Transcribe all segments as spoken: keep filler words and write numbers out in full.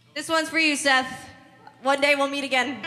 This one's for you, Seth. One day we'll meet again.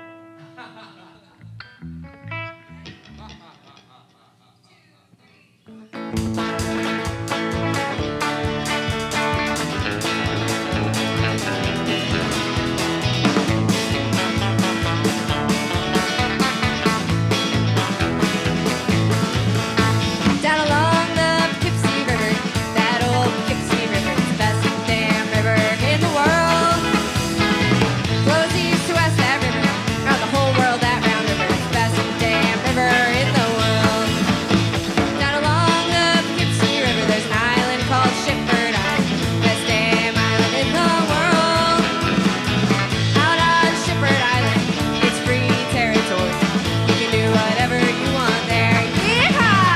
Down along the Poughkeepsie River, that old Poughkeepsie River, it's the best damn river in the world. Flows east to west, that river, around the whole world, that round river, it's the best damn river in the world. Down along the Poughkeepsie River, there's an island called Shipford Island, best damn island in the world. Out on Shipford Island, it's free territory. You can do whatever you want there. Yeehaw!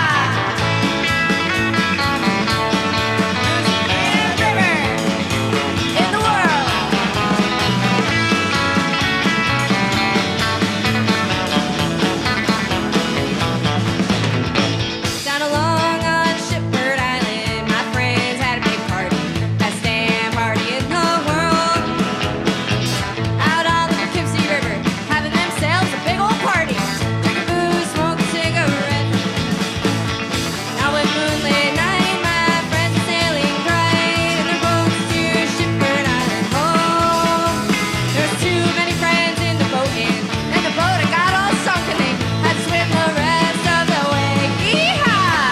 In the world. Down along on Shipford Island, my friends had a big party, best damn party in the world. Out on the Poughkeepsie River, having themselves a big old party, drinking booze, smoking cigarettes. Now with moonlit night, my friends are sailing bright in their boats to Shipford Island home. There's too many friends in the boat, and, and the boat had got all sunk, and they had to swim the rest of the way. Yeehaw!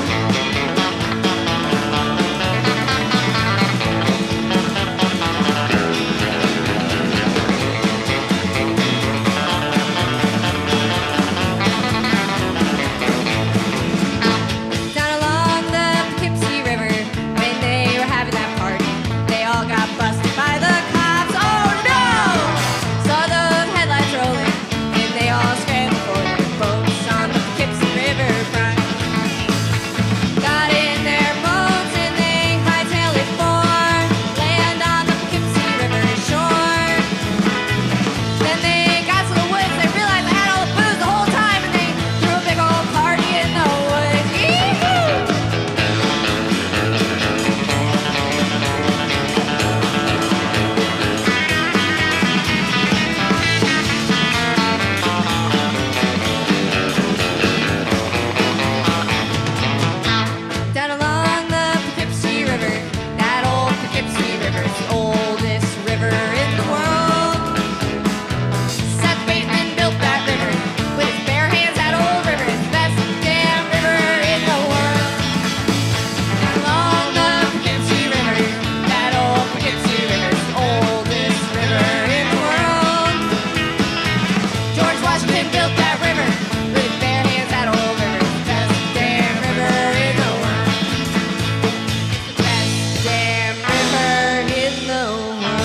Down along the Poughkeepsie River, when they were having that party, they all got busted by the cops. Oh no! Saw the headlights rolling, and they all scrambled for their boats on the Poughkeepsie River front. Got in their boats and they hightailed it for land on the Poughkeepsie River shore. Then they got to the woods, they realized they had all the booze the whole time, and they threw a big old party in the woods. Yee-hoo! Down along the Poughkeepsie River, that old Poughkeepsie River, it's the oldest river in the world. Seth Bateman built that river with his bare hands. That old river is the best damn river in the world. Down along the Poughkeepsie River, that old Poughkeepsie River is the oldest river in the world. George Washington built that river with his bare hands. That old river is the best damn river in the world. It's the best damn river in the world.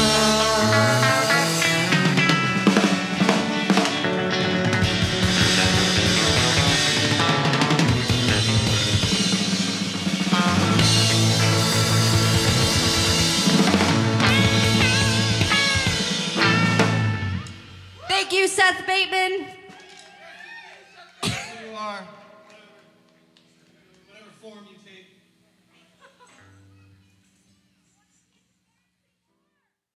Thank you, Seth Bateman. You are whatever form you